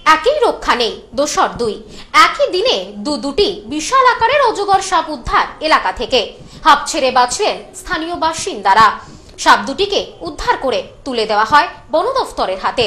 একই রক্ষা নেই, দোসর দুই। একই দিনে দুটি বিশাল আকারের অজগর সাপ উদ্ধার এলাকা থেকে। হাঁপ ছেড়ে বাঁচলেন স্থানীয় বাসিন্দারা। সাপ দুটিকে উদ্ধার করে তুলে দেওয়া হয় বন দফতরের হাতে।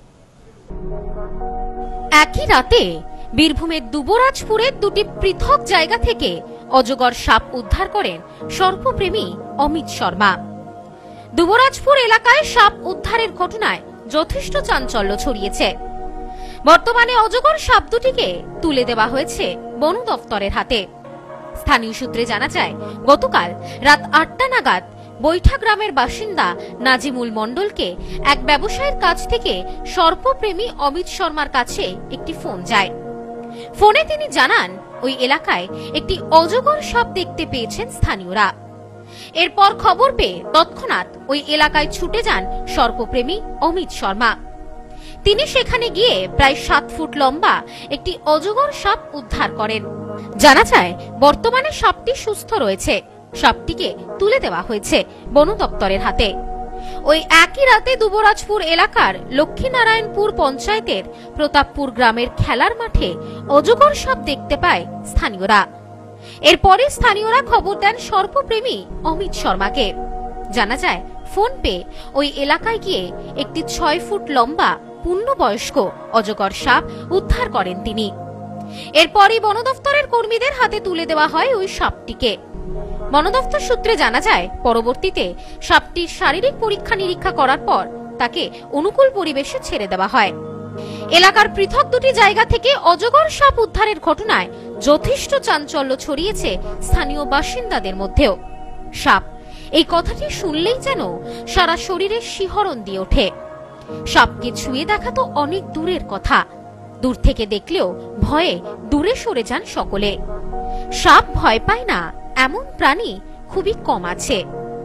একই রাতে বীরভূমের দুবরাজপুরের দুটি পৃথক জায়গা থেকে অজগর সাপ উদ্ধার করেন সর্পপ্রেমী অমিত শর্মা। দুবরাজপুর এলাকায় সাপ উদ্ধারের ঘটনায় যথেষ্ট চাঞ্চল্য ছড়িয়েছে। বর্তমানে অজগর সাপ দুটিকে তুলে দেওয়া হয়েছে বন দফতরের হাতে। স্থানীয় সূত্রে জানা যায়, গতকাল রাত ৮টা নাগাদ বৈঠা গ্রামের বাসিন্দা নাজিমুল মণ্ডলকে এক ব্যবসায়ীর কাছ থেকে সর্পপ্রেমী অমিত শর্মার কাছে একটি ফোন যায়। ফোনে তিনি জানান, ওই এলাকায় একটি অজগর সাপ দেখতে পেয়েছেন স্থানীয়রা। এরপর খবর পেয়ে তৎক্ষণাৎ ওই এলাকায় ছুটে যান সর্পপ্রেমী অমিত শর্মা। তিনি সেখানে গিয়ে প্রায় ৭ ফুট লম্বা একটি অজগর সাপ উদ্ধার করেন। জানা যায়, বর্তমানে সাপটি সুস্থ রয়েছে। সাপটিকে তুলে দেওয়া হয়েছে বন দপ্তরের হাতে। ওই একই রাতে দুবরাজপুর এলাকার লক্ষ্মীনারায়ণপুর পঞ্চায়েতের প্রতাপপুর গ্রামের খেলার মাঠে অজগর সাপ দেখতে পায় স্থানীয়রা। এরপরে স্থানীয়রা খবর দেন সর্পপ্রেমী অমিত শর্মাকে। জানা যায়, ফোন পেয়ে ওই এলাকায় গিয়ে একটি ৬ ফুট লম্বা পূর্ণবয়স্ক অজগর সাপ উদ্ধার করেন তিনি। এরপরই বন দফতরের কর্মীদের হাতে তুলে দেওয়া হয় ওই সাপটিকে। বন দফতর সূত্রে জানা যায়, পরবর্তীতে সাপটির শারীরিক পরীক্ষা নিরীক্ষা করার পর তাকে অনুকূল পরিবেশে ছেড়ে দেওয়া হয়। এলাকার পৃথক দুটি জায়গা থেকে অজগর সাপ উদ্ধারের ঘটনায় যথেষ্ট চাঞ্চল্য ছড়িয়েছে স্থানীয় বাসিন্দাদের মধ্যেও। সাপ, এই কথাটি শুনলেই যেন সারা শরীরে শিহরণ দিয়ে ওঠে। সাপকে ছুঁয়ে দেখা তো অনেক দূরের কথা, দূর থেকে দেখলেও ভয়ে দূরে সরে যান সকলে। সাপ ভয় পায় না এমন প্রাণী খুবই কম আছে।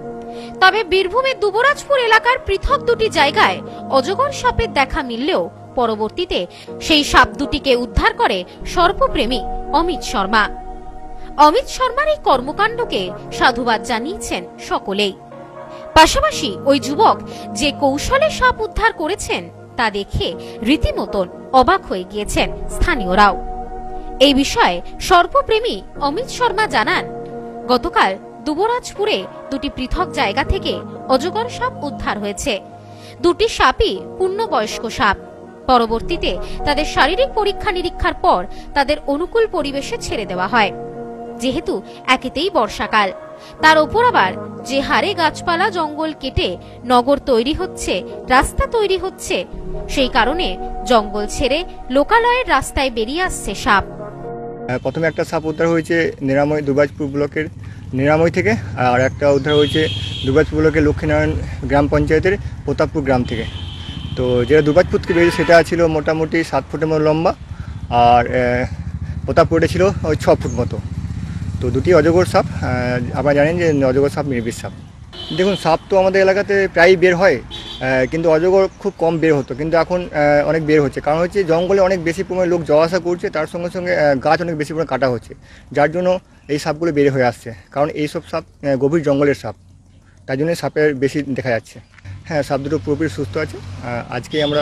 তবে বীরভূমের দুবরাজপুর এলাকার পৃথক দুটি জায়গায় অজগর সাপের দেখা মিললেও পরবর্তীতে সেই সাপ দুটিকে উদ্ধার করে সর্পপ্রেমী অমিত শর্মা। অমিত শর্মার এই কর্মকাণ্ডকে সাধুবাদ জানিয়েছেন সকলেই। পাশাপাশি ওই যুবক যে কৌশলে সাপ উদ্ধার করেছেন তা দেখে রীতিমতন অবাক হয়ে গিয়েছেন স্থানীয়রাও। এই বিষয়ে সর্পপ্রেমী অমিত শর্মা জানান, গতকাল দুবরাজপুরে দুটি পৃথক জায়গা থেকে অজগর সাপ উদ্ধার হয়েছে। দুটি সাপই পূর্ণবয়স্ক সাপ। পরবর্তীতে তাদের শারীরিক পরীক্ষা নিরীক্ষার পর তাদের অনুকূল পরিবেশে ছেড়ে দেওয়া হয়। যেহেতু একেতেই বর্ষাকাল, তার ওপর আবার যে হারে গাছপালা জঙ্গল কেটে নগর তৈরি হচ্ছে, রাস্তা তৈরি হচ্ছে, সেই কারণে জঙ্গল ছেড়ে লোকালয়ের রাস্তায় বেরিয়ে আসছে সাপ। প্রথমে একটা সাপ উদ্ধার হয়েছে নিরাময় দুবরাজপুর ব্লকের নিরাময় থেকে, আর একটা উদ্ধার হয়েছে দুবরাজপুর ব্লকের লক্ষ্মীনারায়ণ গ্রাম পঞ্চায়েতের প্রতাপপুর গ্রাম থেকে। তো যেটা দুবরাজপুর থেকে বেরিয়েছে সেটা ছিল মোটামুটি 7 ফুটের মতো লম্বা, আর প্রতাপপুরে ছিল ওই 6 ফুট মতো। তো দুটি অজগর সাপ। আপনারা জানেন যে অজগর সাপ নির্বিষ সাপ। দেখুন, সাপ তো আমাদের এলাকাতে প্রায়ই বের হয়, কিন্তু অজগর খুব কম বের হতো, কিন্তু এখন অনেক বের হচ্ছে। কারণ হচ্ছে জঙ্গলে অনেক বেশি পরিমাণে লোক যাওয়া আসা করছে, তার সঙ্গে সঙ্গে গাছ অনেক বেশি পরিমাণে কাটা হচ্ছে, যার জন্য এই সাপগুলো বের হয়ে আসছে। কারণ এইসব সাপ গভীর জঙ্গলের সাপ, তাই জন্য সাপের বেশি দেখা যাচ্ছে। হ্যাঁ, সাপ দুটো পুরোপুরি সুস্থ আছে। আজকে আমরা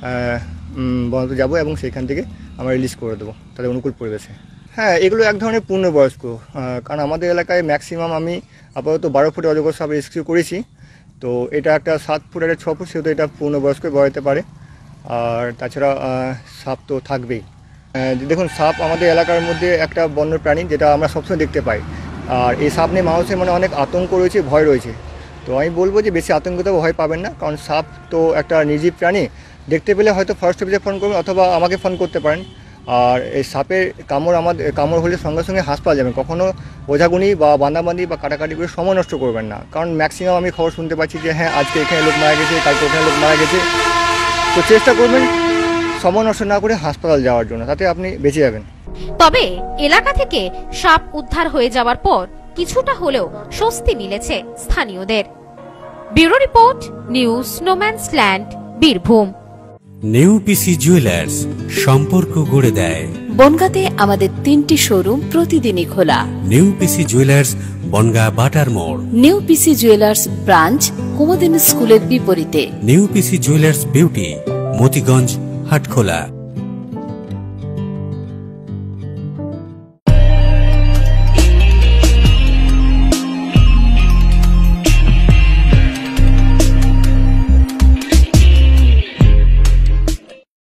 বনতে যাবো এবং সেইখান থেকে আমরা রিলিজ করে দেবো তাদের অনুকূল পরিবেশে। হ্যাঁ, এগুলো এক ধরনের পূর্ণবয়স্ক, কারণ আমাদের এলাকায় ম্যাক্সিমাম আমি আপাতত 12 ফুটে অজগর সাপ রেস্কিউ করেছি। তো এটা একটা 7 ফুট আর 6 ফুট, সেহেতু এটা পূর্ণবয়স্ক বড়াতে পারে। আর তাছাড়া সাপ তো থাকবেই। দেখুন, সাপ আমাদের এলাকার মধ্যে একটা বন্য প্রাণী, যেটা আমরা সবসময় দেখতে পাই। আর এই সাপ নিয়ে মানুষের মানে অনেক আতঙ্ক রয়েছে, ভয় রয়েছে। তো আমি বলবো যে বেশি আতঙ্কিত ভয় পাবেন না, কারণ সাপ তো একটা নির্জীব প্রাণী। দেখতে পেলে হয়তো ফরেস্ট অফিসে ফোন করবেন অথবা আমাকে ফোন করতে পারেন। আর এই সাপের কামড় হলে সঙ্গে সঙ্গে হাসপাতাল যাবেন। কখনও ওঝাগুনি বা বাঁধাবাঁধি বা কাটাকাটি করে সময় নষ্ট করবেন না, কারণ ম্যাক্সিমাম আমি খবর শুনতে পাচ্ছি যে হ্যাঁ, আজকে এখানে লোক মারা গেছে, কালকে ওখানে লোক মারা গেছে। তো চেষ্টা করবেন সময় নষ্ট না করে হাসপাতাল যাওয়ার জন্য, তাতে আপনি বেঁচে যাবেন। তবে এলাকা থেকে সাপ উদ্ধার হয়ে যাওয়ার পর কিছুটা হলেও স্বস্তি মিলেছে স্থানীয়দের। Bureau report, news no man's land, Birbhum. New PC jewellers, সম্পর্ক গড়ে দেয়। বনগাঁতে আমাদের 3টি শোরুম প্রতিদিনই খোলা। New PC jewellers, Bongaon Batar Mor. New PC jewellers branch Kumudini স্কুলের বিপরীতে। New PC jewellers beauty, Motiganj, Hatkhola.